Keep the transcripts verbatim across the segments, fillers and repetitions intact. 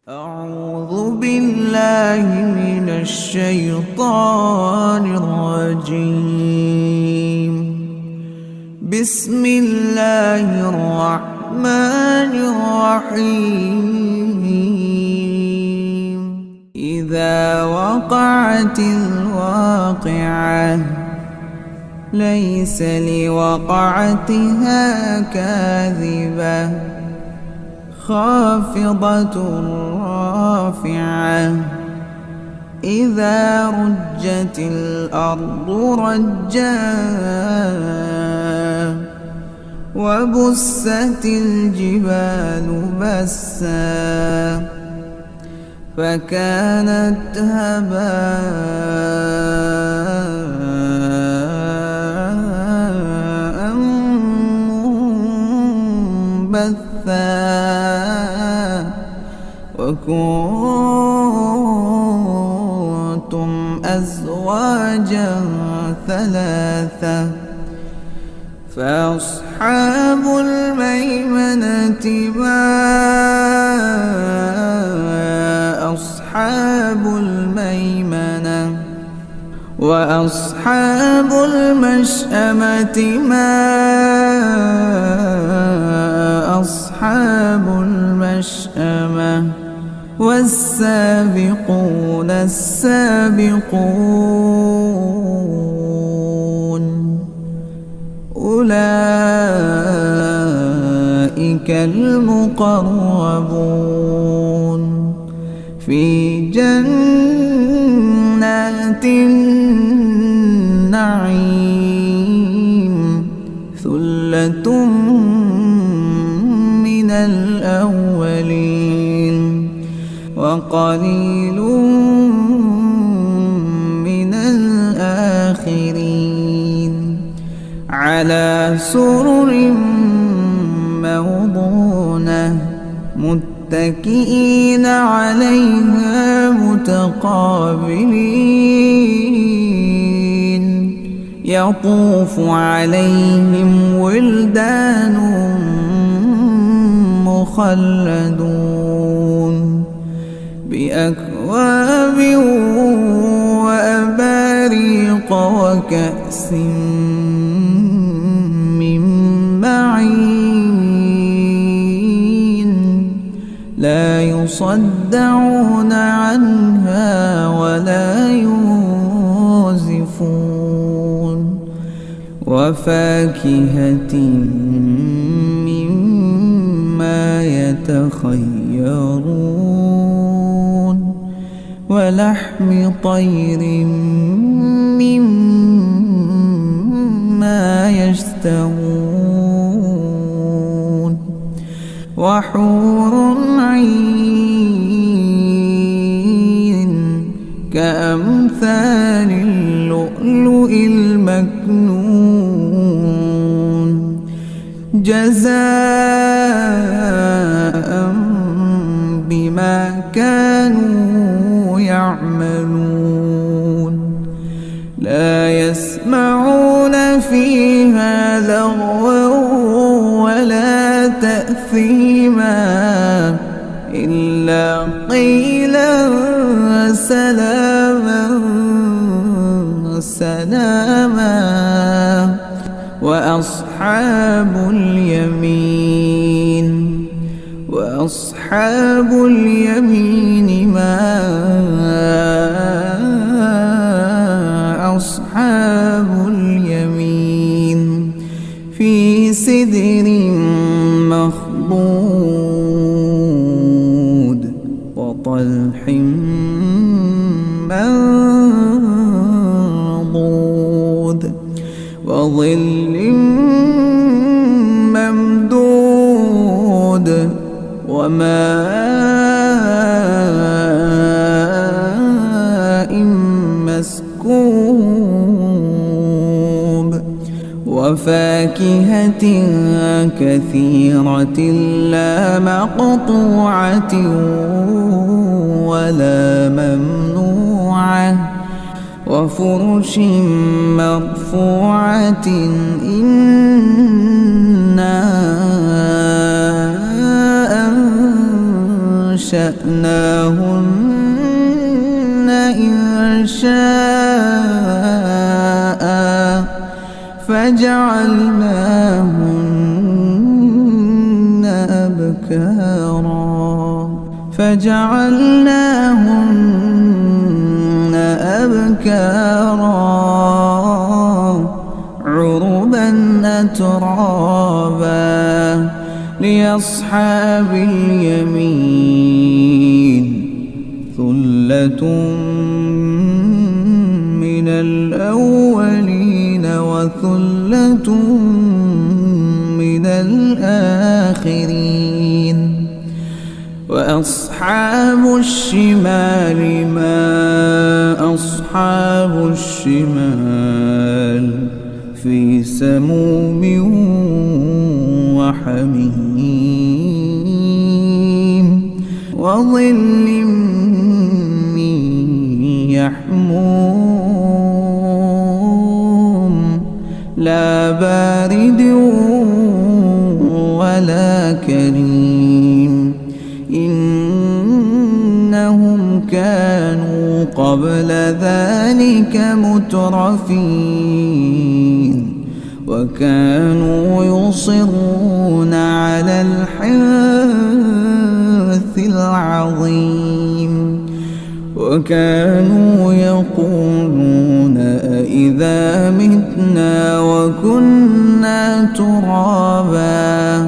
أعوذ بالله من الشيطان الرجيم. بسم الله الرحمن الرحيم. إذا وقعت الواقعة ليس لوقعتها كاذبة خافضة رافعة إذا رجت الأرض رجا وبست الجبال بسا فكانت هباء منبثا وكنتم أزواجا ثلاثة فأصحاب الميمنة ما أصحاب الميمنة وأصحاب المشأمة ما أصحاب المشأمة والسابقون السابقون أولئك المقربون في جنات النعيم ثلة من الأولين وقليل من الآخرين على سرر موضونة متكئين عليها متقابلين يطوف عليهم ولدان مخلدون بأكواب وأباريق وكأس من معين لا يصدعون عنها ولا ينزفون وفاكهة مما يتخيرون ولحم طير مما يشتهون وحور عين كأمثال اللؤلؤ المكنون جزاء بما كانوا يعملون لا يسمعون فيها لغوا ولا تأثيما إلا قيلا سلاما سلاما وأصحاب اليمين وأصحاب اليمين ما أصحاب اليمين في سدر مخضود وطلح منضود وظل ممدود وماء مسكوب وفاكهة كثيرة لا مقطوعة ولا ممنوعة وفرش مرفوعة إنا أنشأناهن إنشاء فجعلناهن أبكارا فجعلناهن أبكارا عربا أترابا لأصحاب اليمين ثلة من الأولين وثلة من الآخرين وأصحاب الشمال ما أصحاب الشمال في سموم وحميم وظل من يحموم لا بارد ولا كريم إنهم كانوا قبل ذلك مترفين وكانوا يصرون على الحنث العظيم وكانوا يقولون أإذا متنا وكنا ترابا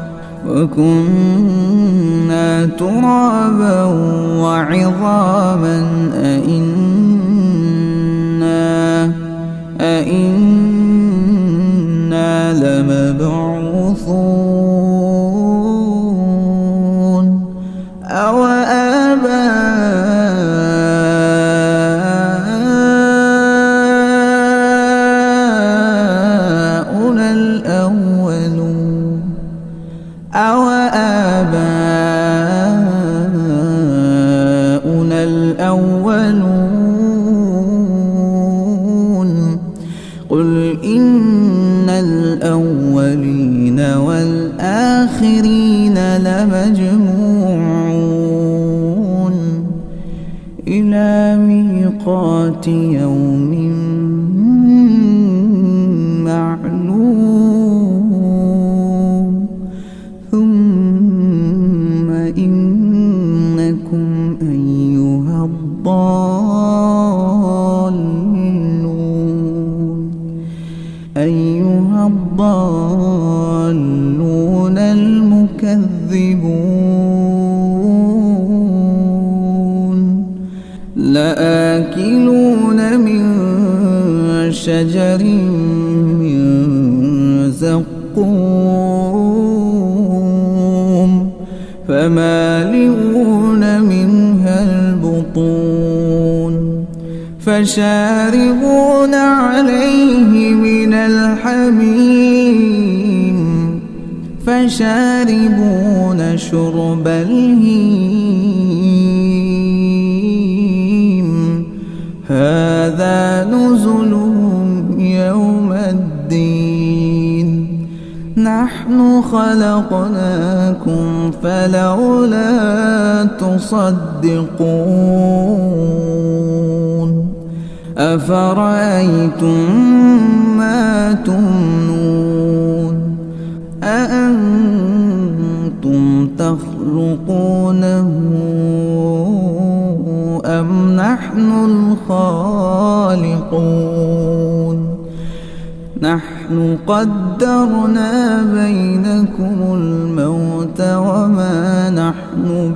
وكنا ترابا وعظاما أإنا أإنا لمبعوثون أو آباؤنا الأولون أو آباؤنا الأولون قل إن الأولين والآخرين لمجموعون إلى ميقات يوم معلوم ثم إنكم أيها الضالون أيها الضالون المكذبون لآكلون من شجر من زقوم فمالئون منها البطون فشاربون عليه من الحميم فشاربون شرب الهيم هذا نزلهم يوم الدين نحن خلقناكم فلولا تصدقون أفرأيتم ما تمنون أأنتم تخلقونه أم نحن الخالقون نحن قدرنا بينكم الموت وما نحن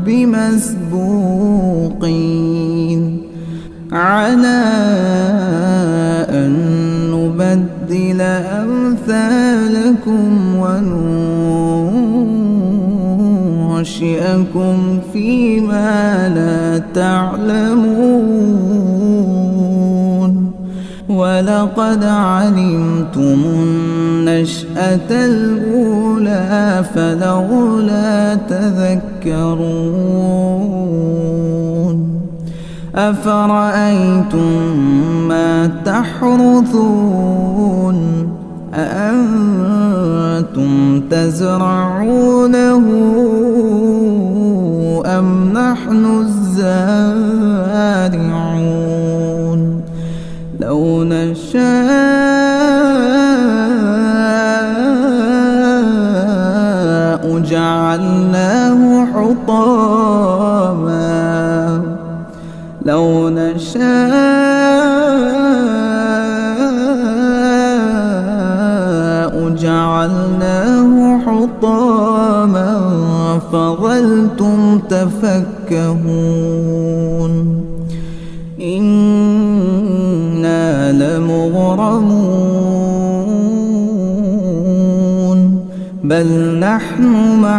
بمسبوقين على أن نبدل أمثالكم وننشئكم فيما لا تعلمون ولقد علمتم النشأة الأولى فلولا تذكرون أفرأيتم ما تحرثون أأنتم تزرعونه أم نحن الزارعون لو نشاء جعلناه حطاما لو نشاء جعلناه حطاما فظلتم تفكهون إنا لمغرمون بل نحن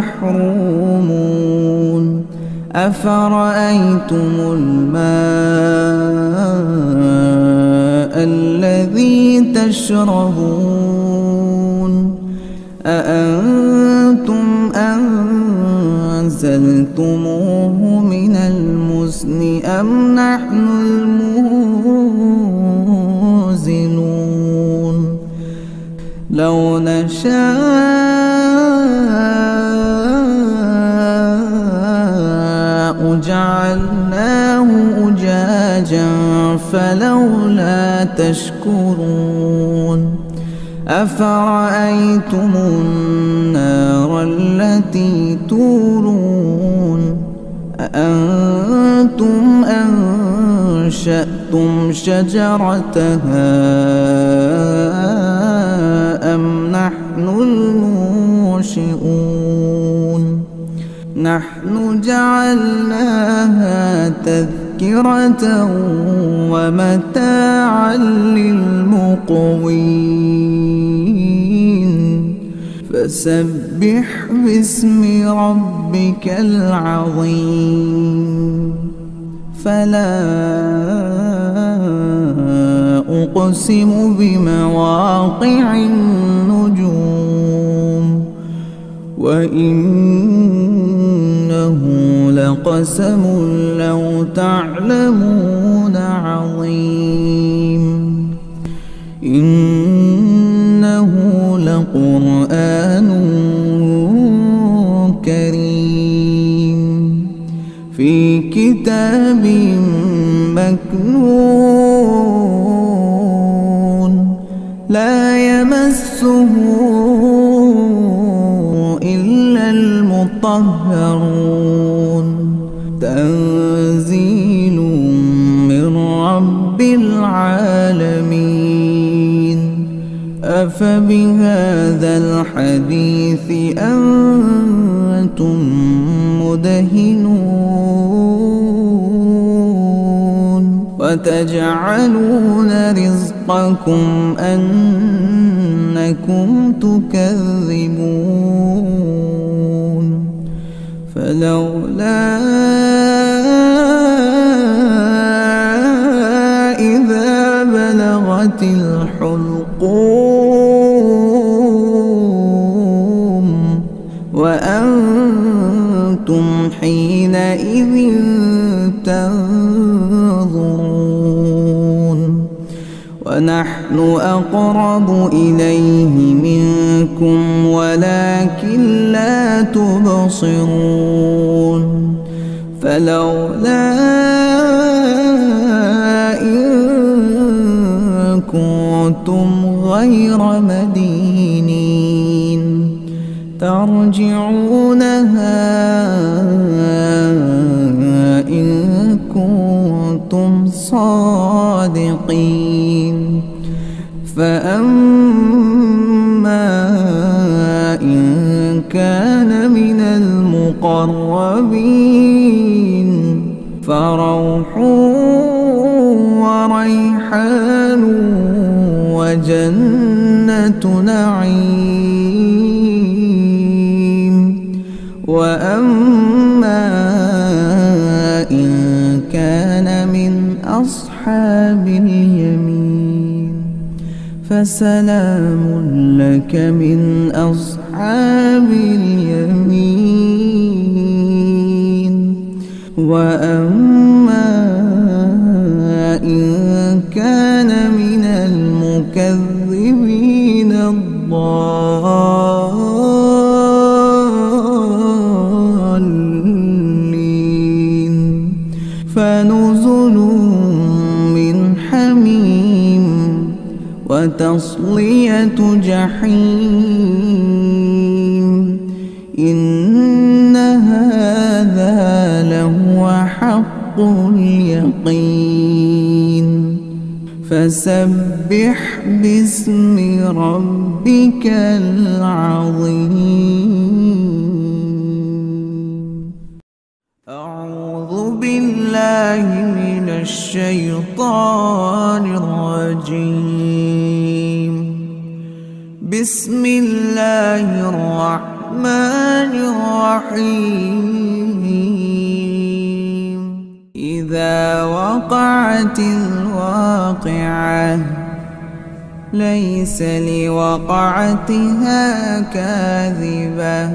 محرومون أفرأيتم الماء الذي تشربون أأنتم أنزلتموه من المزن أم نحن المنزلون لو نشاء جعلناه أجاجا فلولا تشكرون أفرأيتم النار التي تورون أأنتم أنشأتم شجرتها أم نحن المنشئون نحن جعلناها تذكرة ومتاعا للمقوين فسبح باسم ربك العظيم فلا أقسم بمواقع النجوم وإنه لقسم لو تعلمون عظيم إنه لقرآن كريم في كتاب مكنون لا يمسه إلا المطهرون تنزيل من رب العالمين أفبهذا الحديث أنتم مدهنون وتجعلون رزقكم أنكم تكذبون فلولا إذا بلغت الحلقوم وأنتم حينئذ تنظرون ونحن أقرب إليه منكم ولكن لا تبصرون فلولا إن كنتم غير مدينين ترجعونها إن كنتم صادقين فأما إن كان من المقربين فروح وريحان وجنة نعيم وأما إن كان من أصحاب اليمين فسلام لك من أصحاب اليمين وأما إن كان من المكذبين الضالين فنزل من حميم وتصلية جحيم إن هذا لهو حق اليقين فسبح باسم ربك العظيم. أعوذ بالله من الشيطان الرجيم. بسم الله الرحمن الرحيم. إذا وقعت الواقعة ليس لوقعتها كاذبة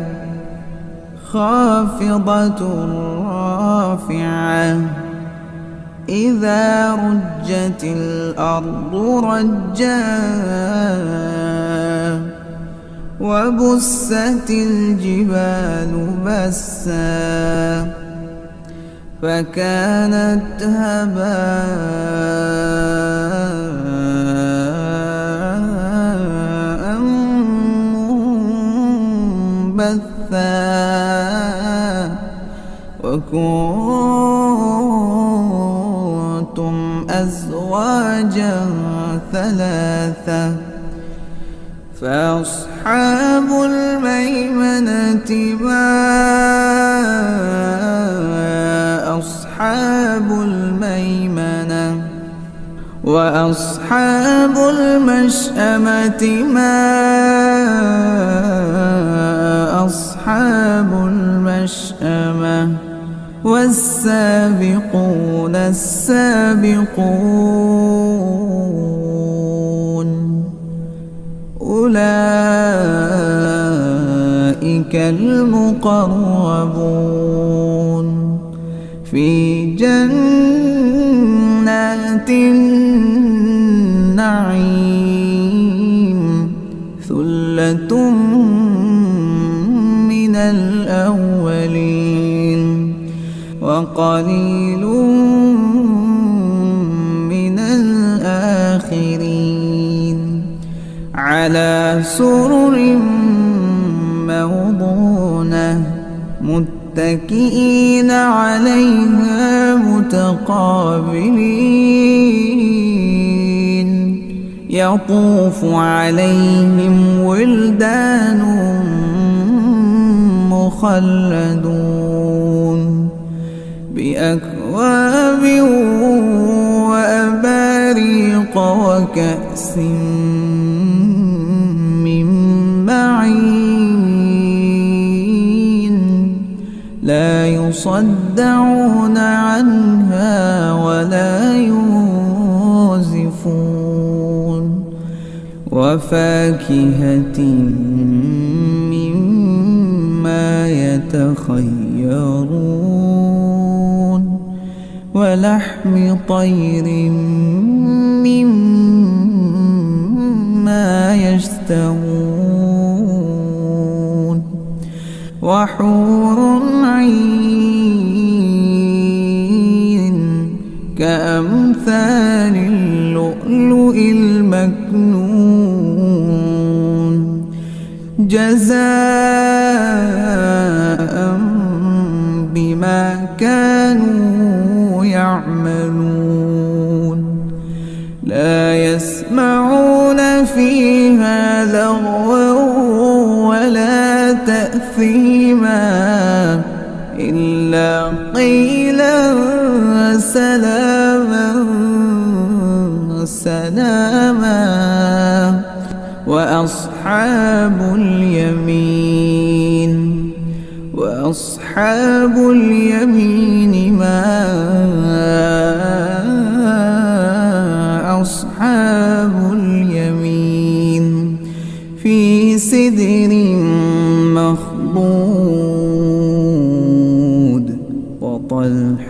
خافضة رافعة إذا رجت الأرض رجا وبست الجبال بسا فكانت هباء منبثا وكنتم أزواجا ثلاثة فأصحاب الميمنة ما أصحاب الميمنة وأصحاب المشأمة ما أصحاب المشأمة والسابقون السابقون أولئك المقربون في جنات النعيم ثلة من الأولين وقليل من الآخرين على سرر موضونة متكئين عليها متقابلين يطوف عليهم ولدان مخلدون بأكواب وأباريق وكأس من معين لا يصدعون عنها ولا ينزفون وفاكهة مما يتخيرون ولحم طير مما يشتهون وحور عين كأمثال اللؤلؤ المكنون جزاء بما كانوا يعملون لا يسمعون فيها لغوا ولا تأثيما إلا قيلا سلاما سلاما وأصحاب اليمين وأصحاب اليمين ما أصحاب اليمين في سدر مخضود وطلح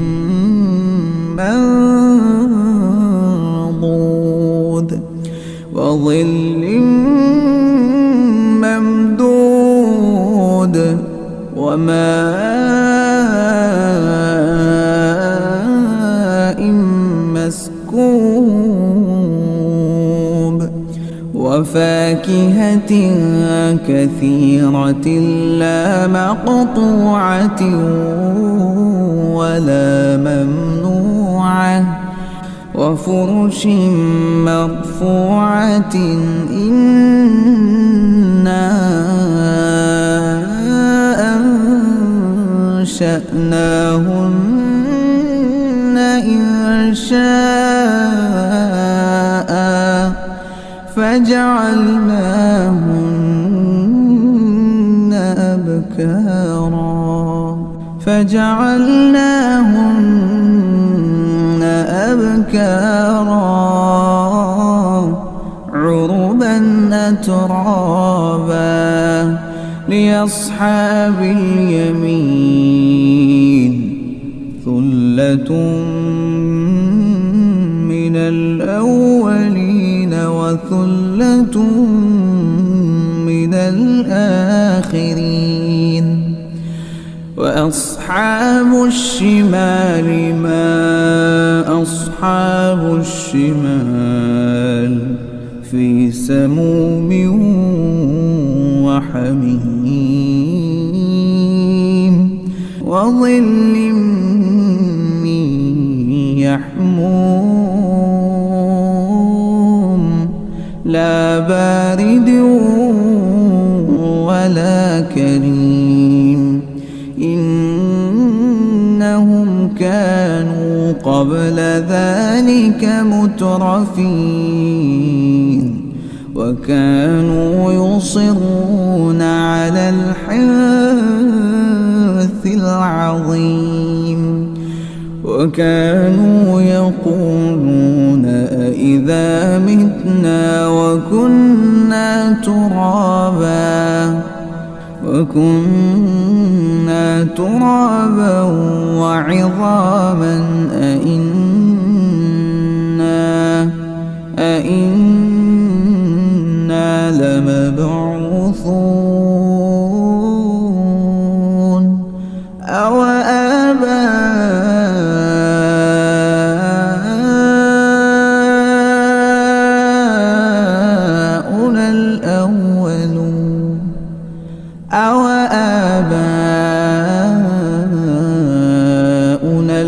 منضود وظل ممدود وماء وفاكهة كثيرة لا مقطوعة ولا ممنوعة وفرش مرفوعة إنا أنشأناهن إنشاء فجعلناهن أبكارا فجعلناهن أبكارا عربا أترابا لأصحاب اليمين ثلة من الأولين وثلة من الآخرين وأصحاب الشمال ما أصحاب الشمال في سموم وحميم وظل من يحموم لا بارد ولا كريم إنهم كانوا قبل ذلك مترفين وكانوا يصرون على الحنث العظيم وكانوا يقولون أإذا متنا وكنا ترابا وكنا ترابا وعظاما أإنا أإنا لمبعوثون أو آباؤنا الأولون أو آباؤنا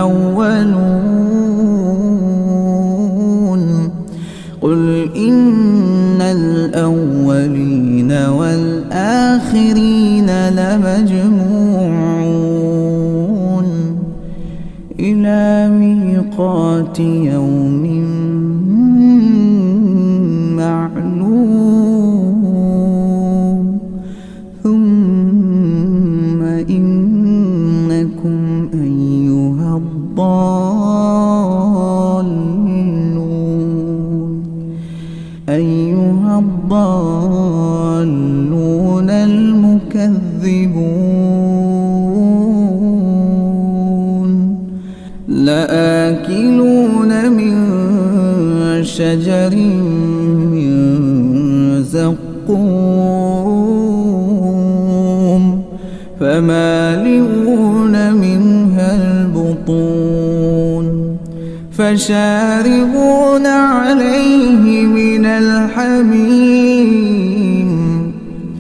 الأولون قل إن الأولين والآخرين لمجموعون إلى ميقات يوم معلوم ثم إنكم أيها الضالون أيها الضالون المكذبون لآكلون من شجر من زقوم فمالئون منها البطون فشاربون عليه من الحميم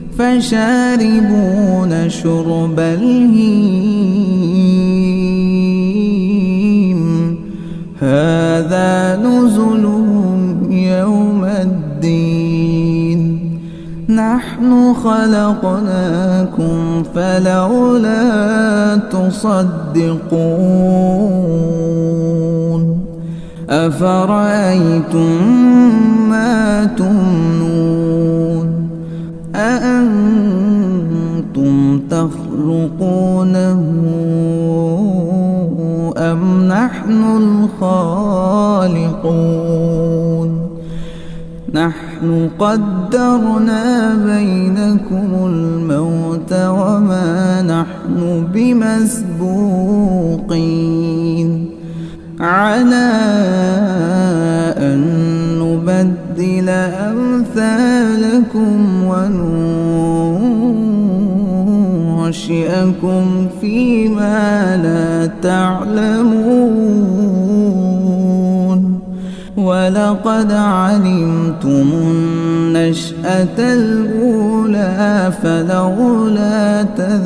فشاربون شرب الهيم هذا نزلهم يوم الدين نحن خلقناكم فلولا تصدقون أفرأيتم ما تمنون أأنتم تخلقونه أم نحن الخالقون نحن قدرنا بينكم الموت وما نحن بمسبوقين على أن نبدل أمثالكم وننشئكم فيما لا تعلمون ولقد علمتم النشأة الأولى فلولا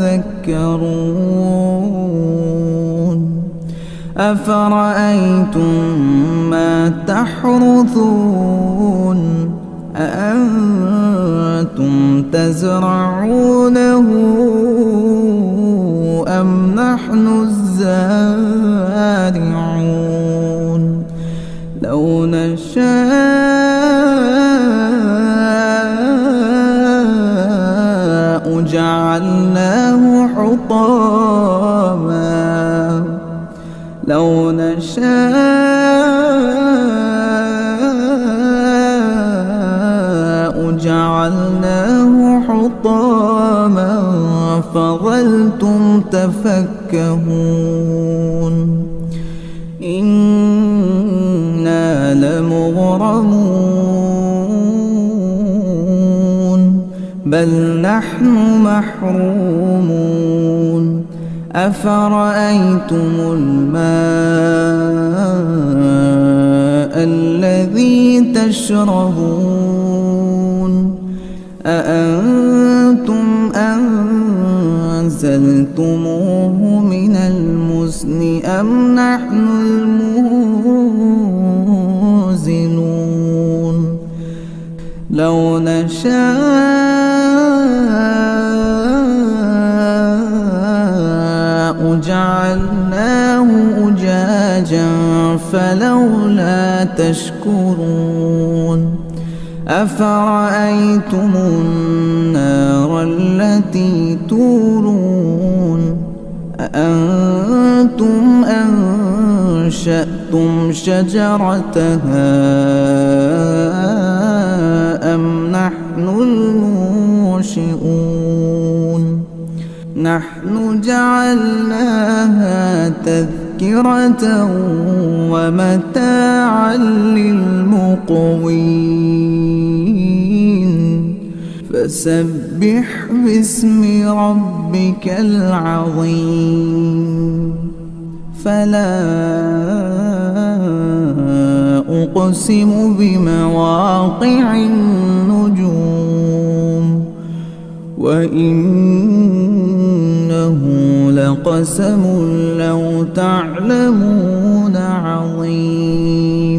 تذكرون أفرأيتم ما تحرثون أأنتم تزرعونه أم نحن الزارعون لو نشاء جعلناه حطاما لو نشاء جعلناه حطاما فظلتم تفكهون إنا لمغرمون بل نحن محرومون أفرأيتم الماء الذي تشربون أأنتم أنزلتموه من المزن أم نحن المنزلون لو نشاء جعلناه أجاجا فلولا تشكرون أفرأيتم النار التي تورون أأنتم أنشأتم شجرتها أم نحن المنشئون نحن جعلناها تذكرة ومتاعا للمقوين فسبح باسم ربك العظيم فلا أقسم بمواقع النجوم وإنه لقسم لو تعلمون عظيم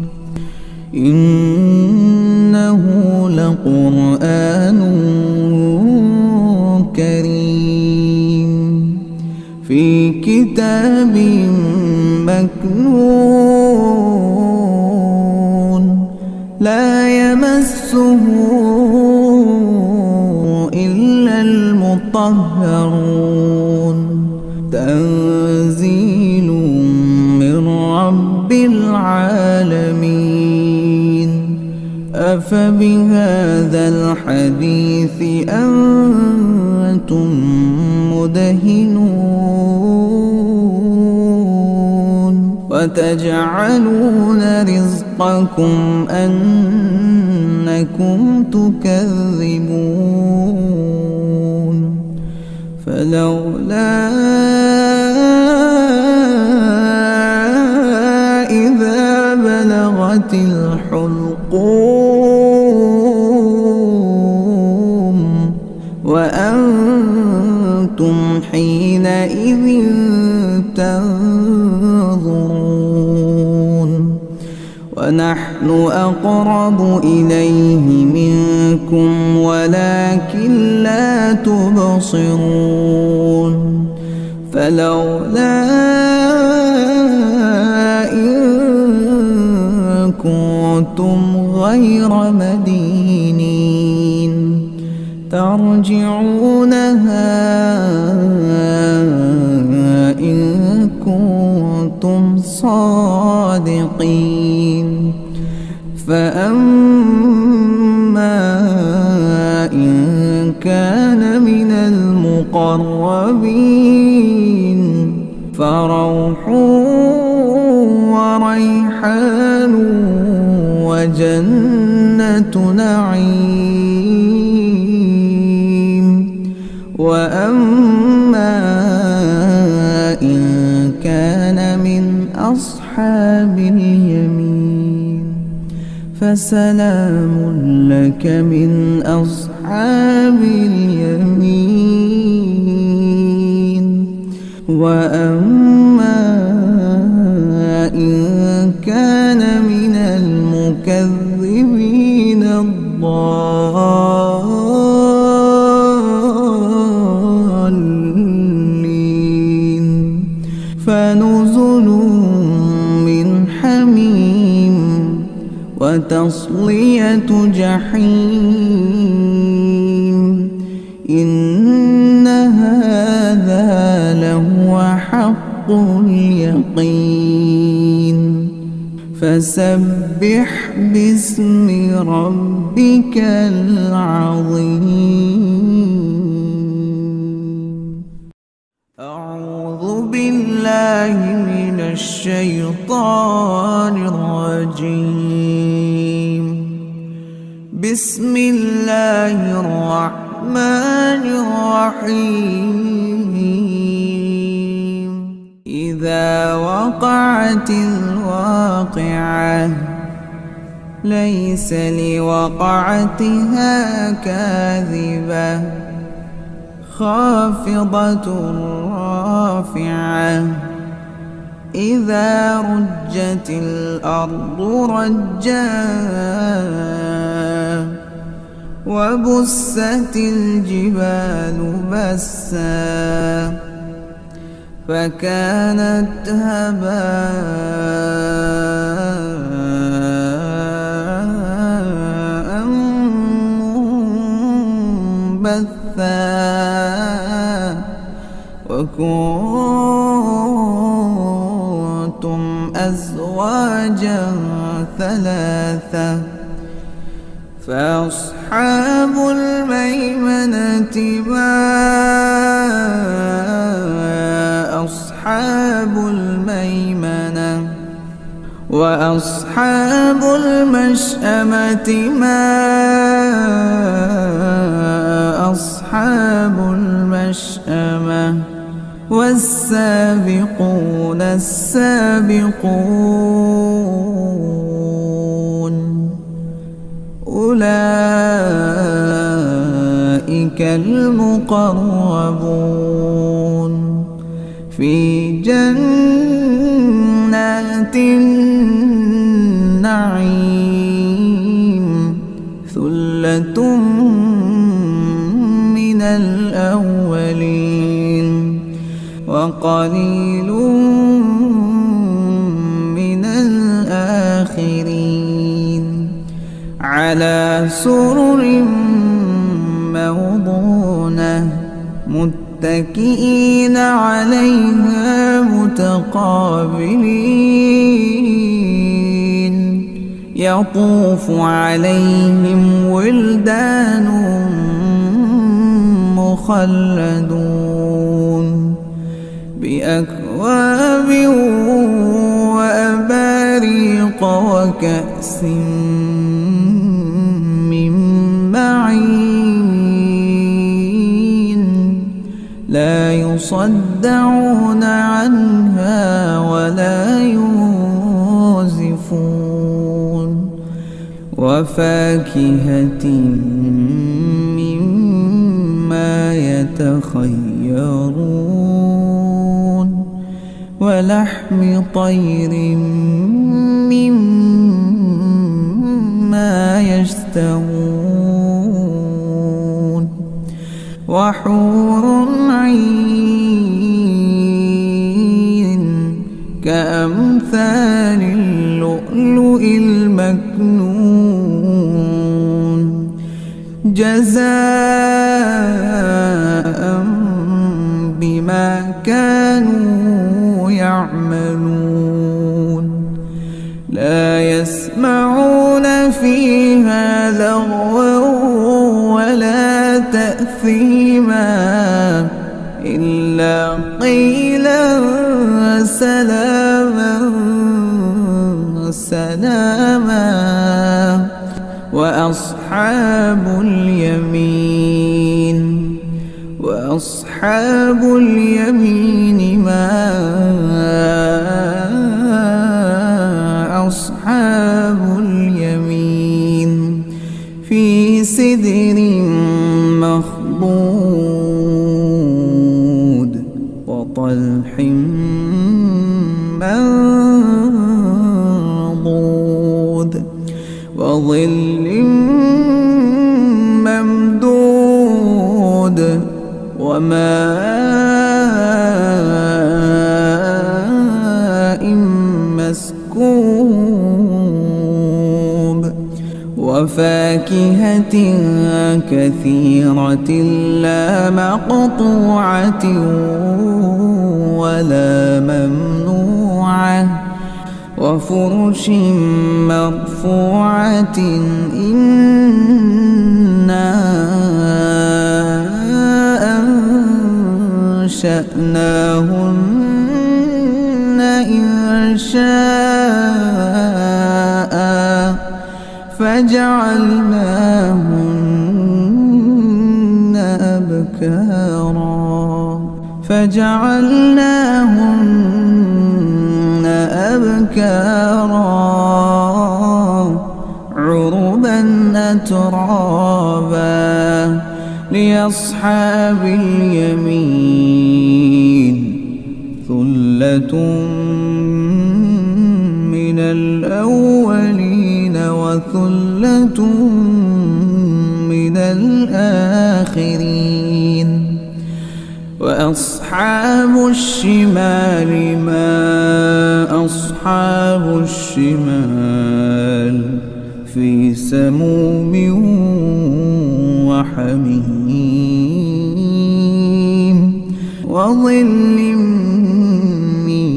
إنه لقرآن كريم في كتاب مكنون لا يمسه إلا المطهرون تنزيل من رب العالمين أفبهذا الحديث أنتم مدهنون وتجعلون رزقكم أنكم تكذبون فلولا إذا بلغت الحلقوم وأنتم حينئذ تنظرون ونحن أقرب إليه منكم ولكن لا تبصرون فلولا إن كنتم غير مدينين ترجعونها إن كنتم صادقين فأما إن كان من المقربين فروح وريحان وجنة نعيم وأما إن كان من أصحاب اليمين فسلام لك من أصحاب اليمين. وأما إن كان من المكذبين الضالين فنزل من حميم وتصلية جحيم. إن هذا لهو حق اليقين. فسبح باسم ربك العظيم. أعوذ بالله من الشيطان الرجيم. بسم الله الرحمن الرحيم. إذا وقعت الواقعة ليس لوقعتها كاذبة خافضة رافعة إذا رجت الأرض رجا وبست الجبال بسا فكانت هباء منبثا وكنتم أزواجا ثلاثة فأصحاب الميمنة ما أصحاب الميمنة وأصحاب المشأمة ما أصحاب المشأمة والسابقون السابقون أولئك المقربون في جنات النعيم ثلة من الأولين وقليل من الآخرين على سرر موضونة متكئين عليها متقابلين يطوف عليهم ولدان مخلدون بأكواب وأباريق وكأس من معين لا يصدعون عنها ولا ينزفون وفاكهة مما يتخيرون ولحم طير مما يشتهون وحور عين كأمثال اللؤلؤ المكنون جزاء بما كانوا يعملون لا يسمعون فيها لغوا ولا تأثيما إلا قيلا سلاما سلاما وأصحاب اليمين وأصحاب اليمين ما أصحاب اليمين وظل ممدود وماء مسكوب وفاكهة كثيرة لا مقطوعة ولا ممنوعة وفرش مرفوعة إنا أنشأناهن إنشاء فجعلناهن أبكارا فجعلناهن أبكارا عربا أترابا لأصحاب اليمين ثلة من الأولين وثلة من الآخرين وأصحاب الشمال ما أصحاب الشمال في سموم وحميم وظل من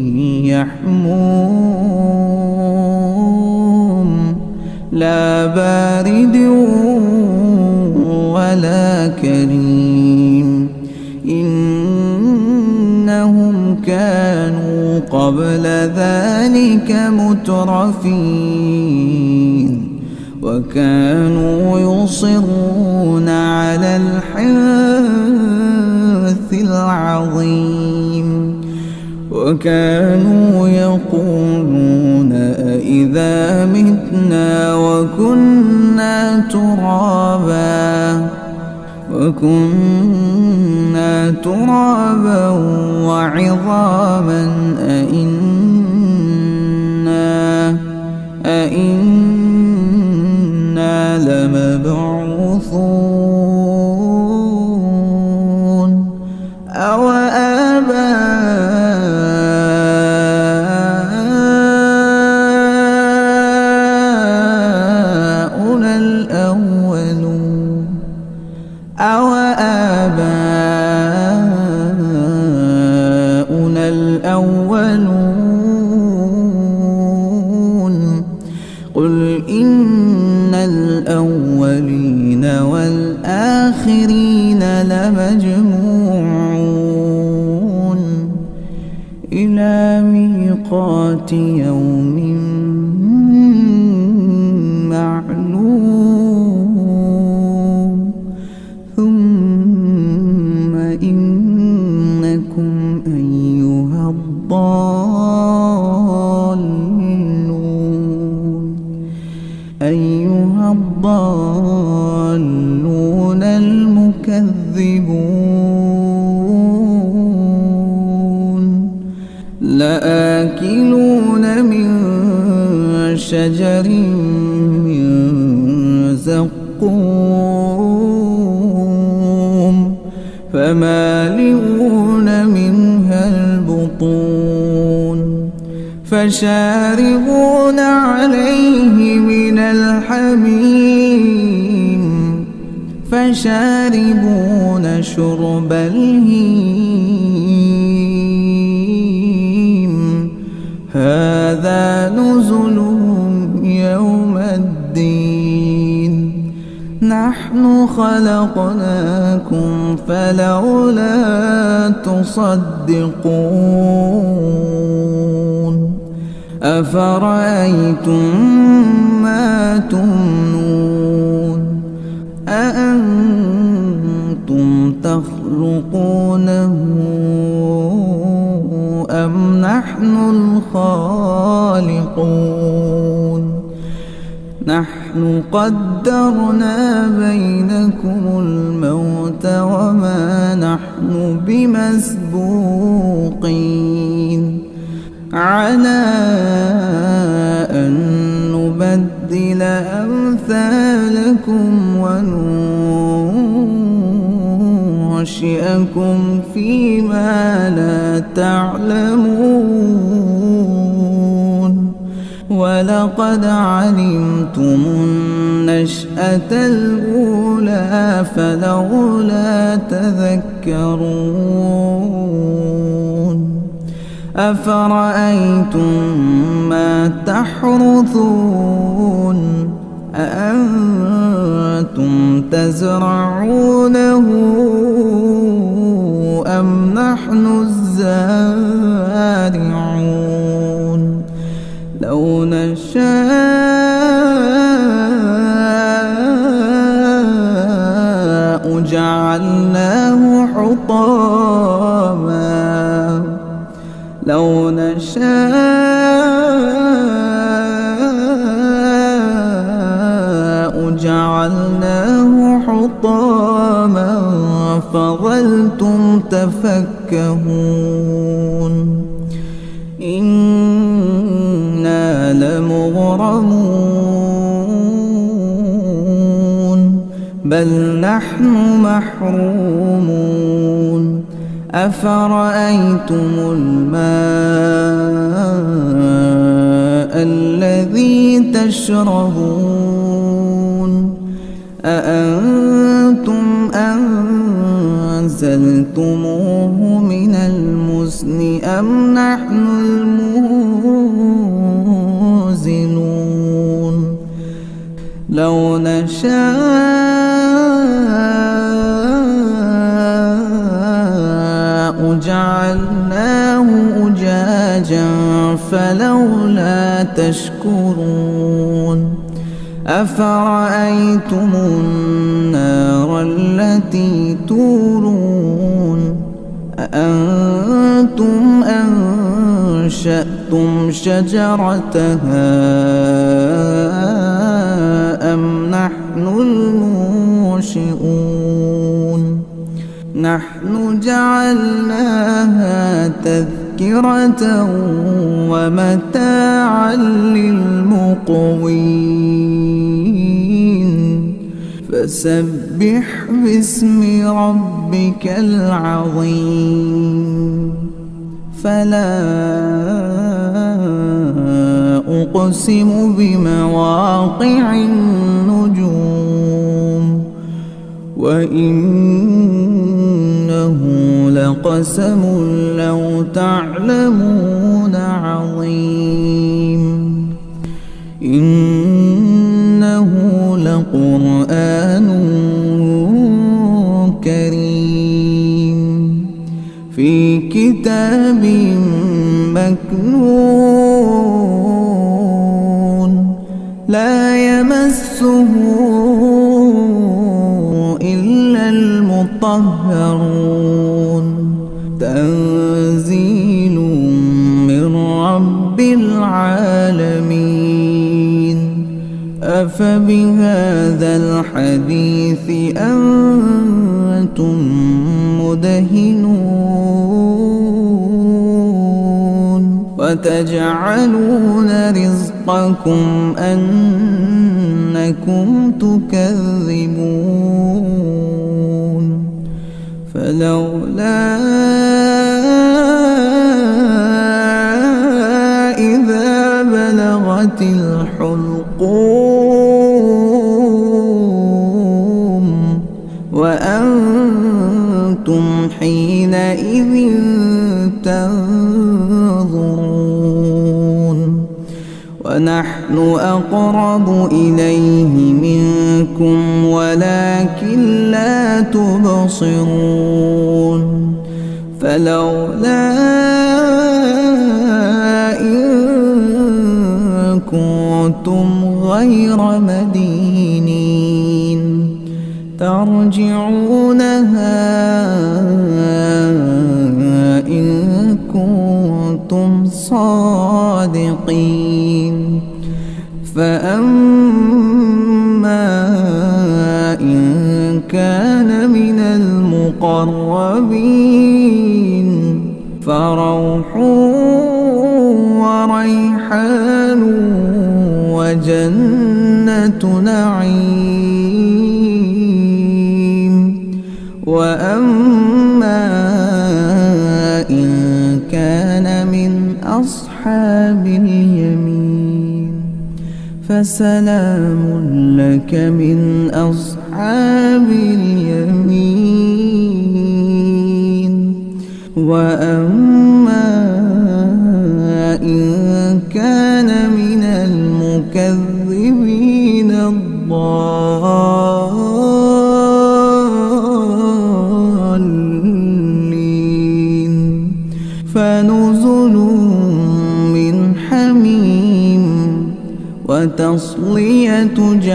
يحموم لا بارد ولا كريم إنهم كانوا قبل ذلك مترفين وكانوا يصرون على الحنث العظيم وكانوا يقولون أإذا متنا وكنا ترابا وكنا ترابا وعظاما أإنا أإنا لمبعوثون أو آباؤنا الأولون أو آباؤنا الأولون قل إن الأولين والآخرين لمجموعون إلى ميقات يوم معلوم ثم إنكم أيها الضالون أيها الضالون المكذبون لآكلون من شجر من زقوم فمالئون منها البطون فشاربون عليه من الحميم فشاربون شرب الهيم هذا نزلهم يوم الدين نحن خلقناكم فلولا تصدقون أفرأيتم ما تمنون أأنتم تخلقونه أم نحن الخالقون نحن قدرنا بينكم الموت وما نحن بمسبوقين على أن نبدل نبدل أمثالكم وننشئكم فيما لا تعلمون ولقد علمتم النشأة الأولى فلولا تذكرون أفرأيتم ما تحرثون أأنتم تزرعونه أم نحن الزارعون لو نشاء جعلناه حطاما لو نشاء جعلناه حطاما فظلتم تفكهون إنا لمغرمون بل نحن محرومون أفرأيتم الماء الذي تشربون أأنتم أنزلتموه من المزن أم نحن المنزلون لو نشاء جعلناه أجاجا فلولا تشكرون أفرأيتم النار التي تورون أأنتم أنشأتم شجرتها أم نحن المنشئون نحن جعلناها تذكرة ومتاعا للمقوين فسبح باسم ربك العظيم فلا أقسم بمواقع النجوم وإنه لقسم لو تعلمون عظيم إنه لقرآن كريم في كتاب مكنون لا يمسه إلا المطهرون تنزيل من رب العالمين أفبهذا الحديث أنتم مدهنون وتجعلون رزقكم أنكم تكذبون فلولا إذا بلغت الحلقوم وأنتم حينئذ تنظرون ونحن أقرب إليه منكم ولكن لا تبصرون فلولا إن كنتم غير مدينين ترجعونها إن كنتم صادقين فأما إن كان من المقربين فروح وريحان وجنة نعيم. وأما إن كان من أصحاب اليمين فسلام لك من أصحاب اليمين. وأما إن كان من المكذبين الضالين فنزل من حميم وتصلية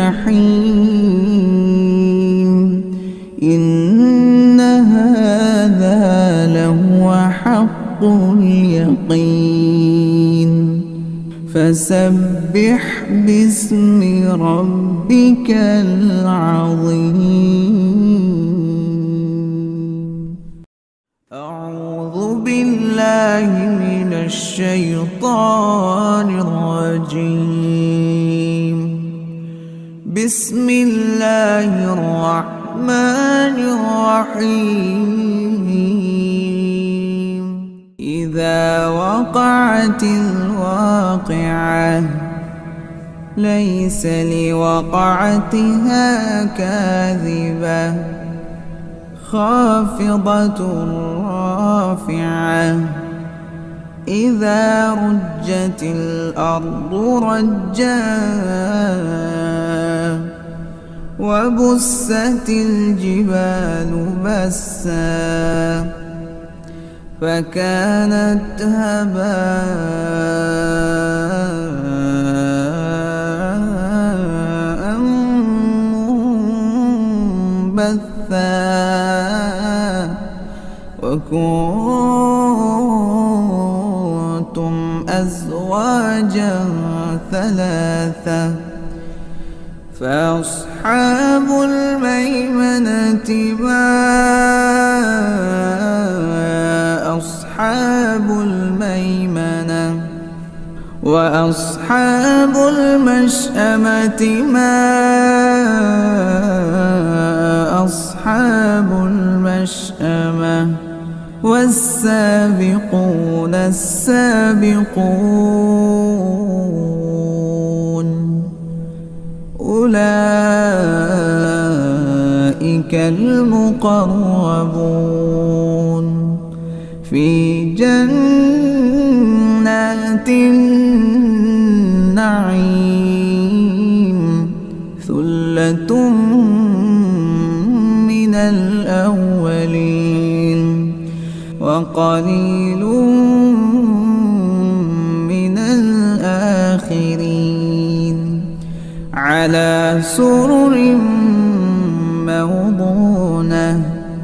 جحيم. إن هذا لهو حق اليقين. فسبح باسم ربك العظيم. أعوذ بالله من الشيطان الرجيم. بسم الله الرحمن الرحيم. إذا وقعت الواقعة ليس لوقعتها كاذبة خافضة رافعة. إذا رجت الأرض رجا وبست الجبال بسا فكانت هباء منبثا وكنتم أزواجا ثلاثة. فأصحاب الميمنة ما أصحاب الميمنة. وأصحاب المشأمة ما أصحاب المشأمة. والسابقون السابقون أولئك المقربون في جنات النعيم. ثلة من الأولين وقليل من الآخرين. على سرر موضونة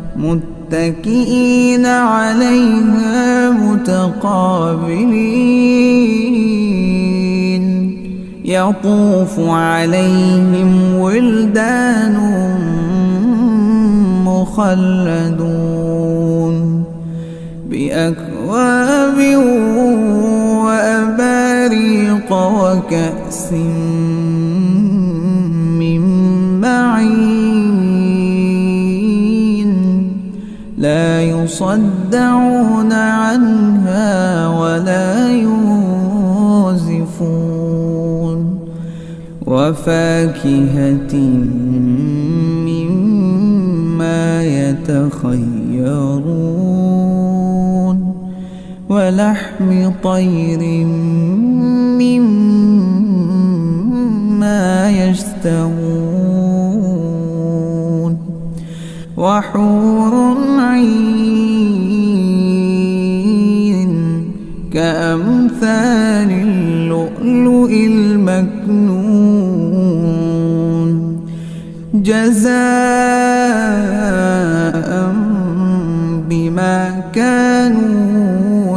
متكئين عليها متقابلين. يطوف عليهم ولدان مخلدون بأكواب وأباريق وكأس من معين. لا يصدعون عنها ولا ينزفون. وفاكهة مما يتخيرون. ولحم طير مما يشتهون. وحور عين كأمثال اللؤلؤ المكنون جزاء بما كانوا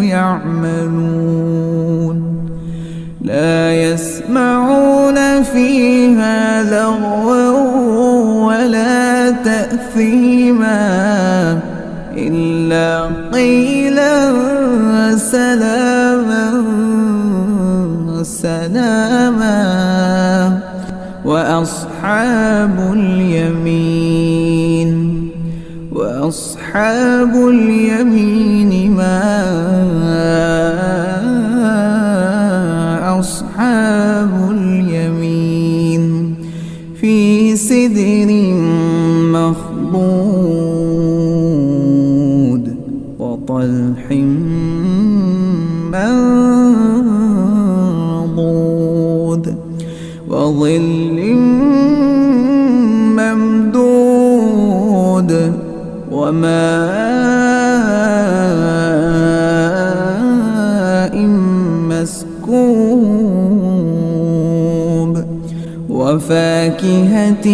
يعملون. لا يسمعون فيها لغوا ولا تأثيما إلا قيلا سلاما سلاما. وأصحاب اليمين وأصحاب اليمين ما أصحاب اليمين في سدر مخضود وطلح منضود وظل ممدود وماء مسكوب وفاكهة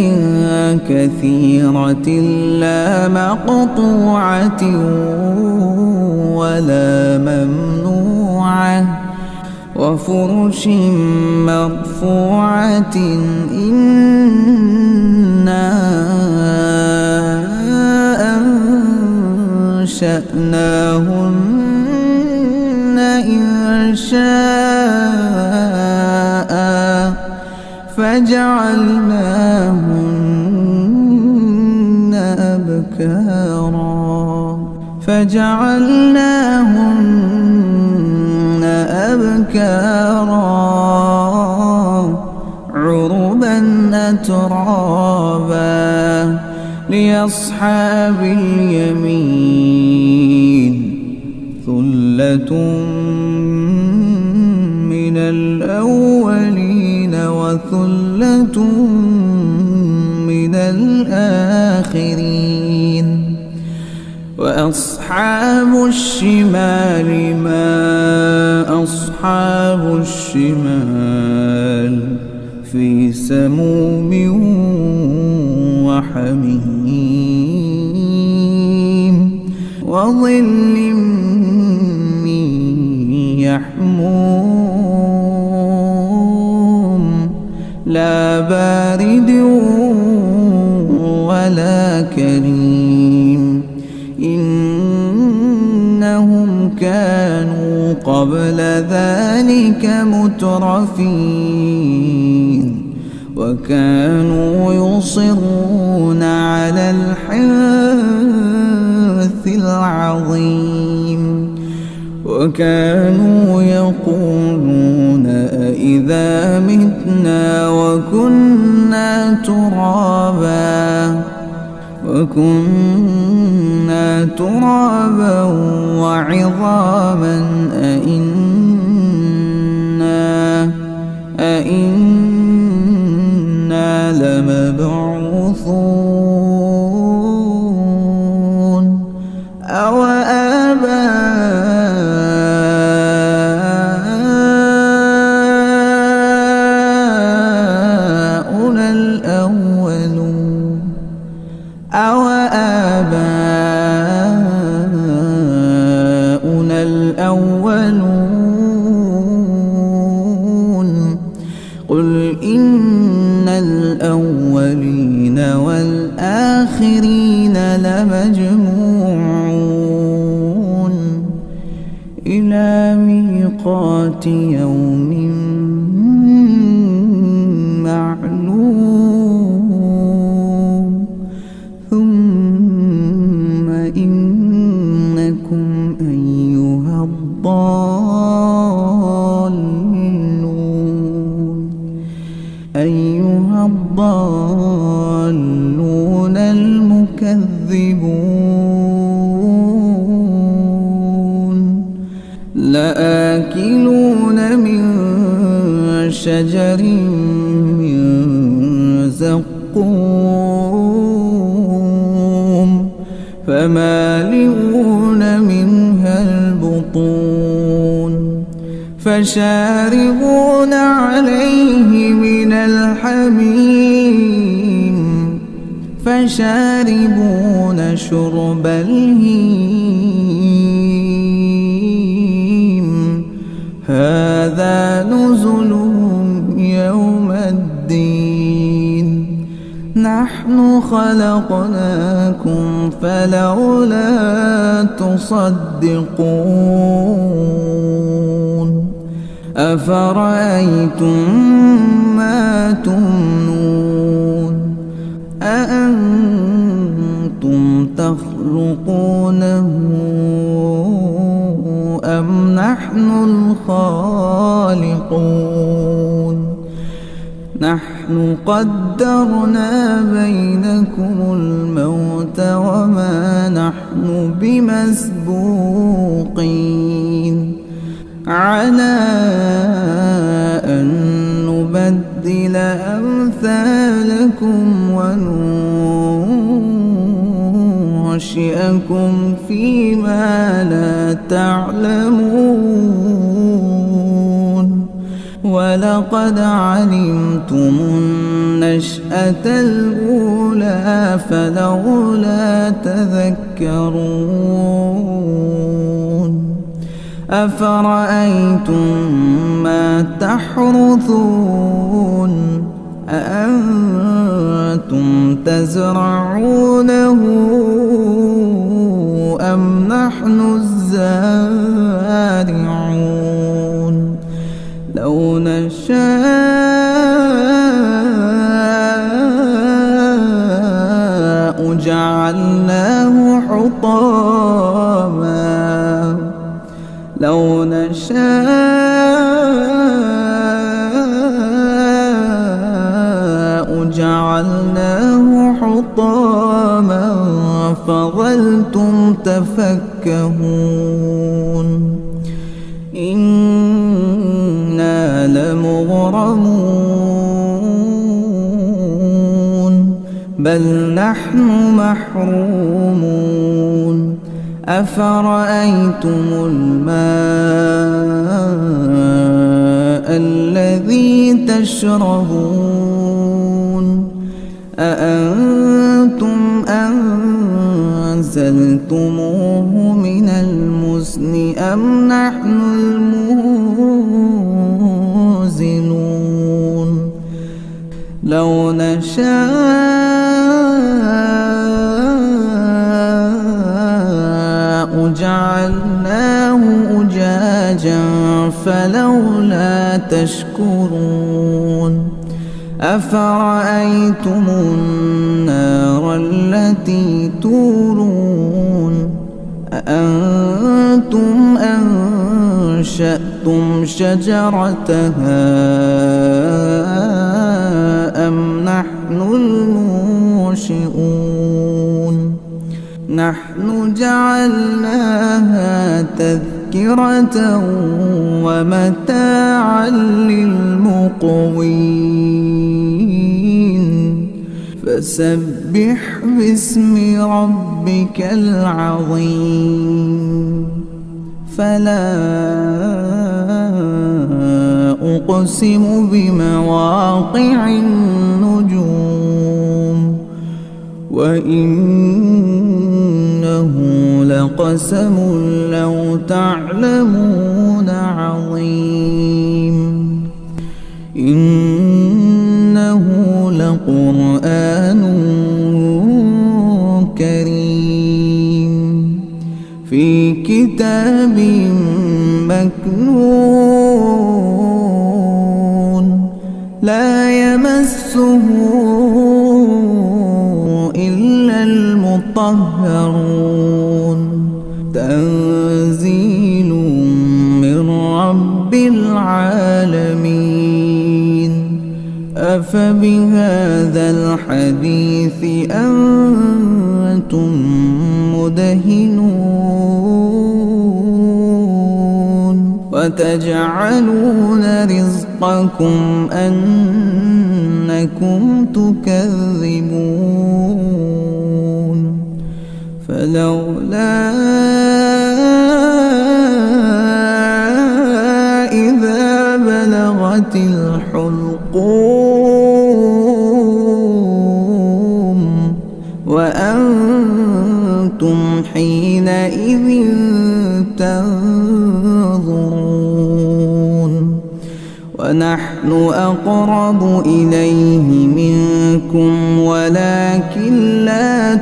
كثيرة لا مقطوعة ولا ممنوعة وفرش مرفوعة إنا أنشأناهن إنشاء فجعلناهن أبكارا فجعلناهن أبكارا عربا أترابا لأصحاب اليمين ثلة من الأولين وثلة من الآخرين وأصحاب الشمال ما أصحاب الشمال في سموم وحميم وظل من يحموم لا بارد ولا كريم إنهم كانوا قبل ذلك مترفين وكانوا يصرون على الحنث العظيم وكانوا يقولون أإذا متنا وكنا ترابا وكنا ترابا وعظاما أإنا أإنا لمبعوثون أو آباؤنا الأولون أو آباؤنا الأولون قل إن الأولين والآخرين لمجموعون إلى ميقات يوم معلوم ثم إنكم أيها الضالون أيها الضالون المكذبون لآكلون من شجر من زقوم فمالئون منها البطون فشاربون عليه من الحميم فشاربون شرب الهيم هذا نزلهم يوم الدين نحن خلقناكم فلولا تصدقون أفرأيتم ما تمنون أأنتم تخلقونه أم نحن الخالقون نحن قدرنا بينكم الموت وما نحن بمسبوقين على أن نبدل أمثالكم وننشئكم فيما لا تعلمون ولقد علمتم النشأة الأولى فلولا تذكرون أفرأيتم ما تحرثون أأنتم تزرعونه أم نحن الزارعون لو نشاء جعلناه حطاما لو نشاء جعلناه حطاما فظلتم تفكهون إنا لمغرمون بل نحن محرومون أفرأيتم الماء الذي تشربون أأنتم أنزلتموه من المزن أم نحن المنزلون لو نشاء جعلناه أجاجا فلولا تشكرون أفرأيتم النار التي تورون أأنتم أنشأتم شجرتها أم نحن المنشئون نحن جعلناها تذكرة ومتاعا للمقوين فسبح باسم ربك العظيم فلا أقسم بمواقع النجوم وإنه لقسم لو تعلمون عظيم إنه لقرآن كريم في كتاب مكنون لا يمسه إلا المطهرون تنزيل من رب العالمين أفبهذا الحديث أنتم مدهنون وتجعلون رزقكم أنكم تكذبون فلولا إذا بلغت الحلقوم وأنتم حينئذ تنظرون ونحن أقرب إليه منكم ولكن لا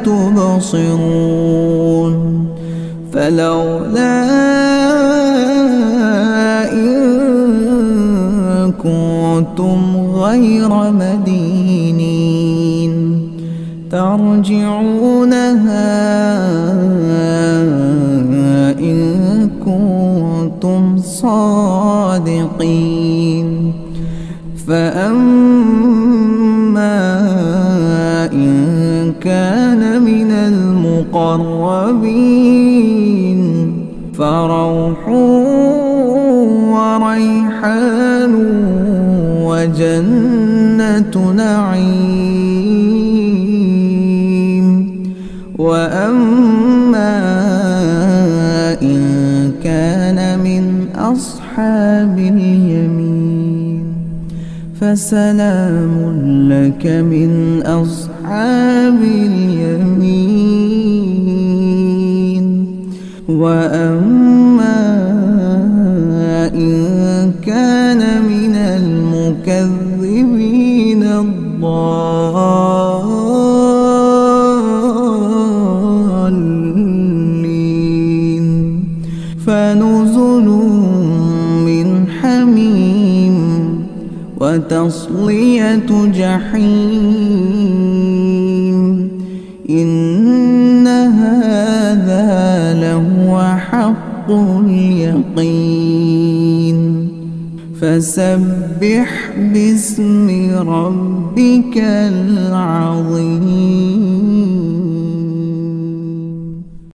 تبصرون فلولا إن كنتم غير مدينين ترجعونها إن كنتم صادقين فأما إن كان من المقربين فروح وريحان وجنة نعيم وأما إن كان من أصحاب اليمين فسلام لك من أصحاب اليمين وأما إن كان من المكذبين الضالين فنزل من حميم وتصلية جحيم إن هذا لهو حق اليقين فسبح باسم ربك العظيم.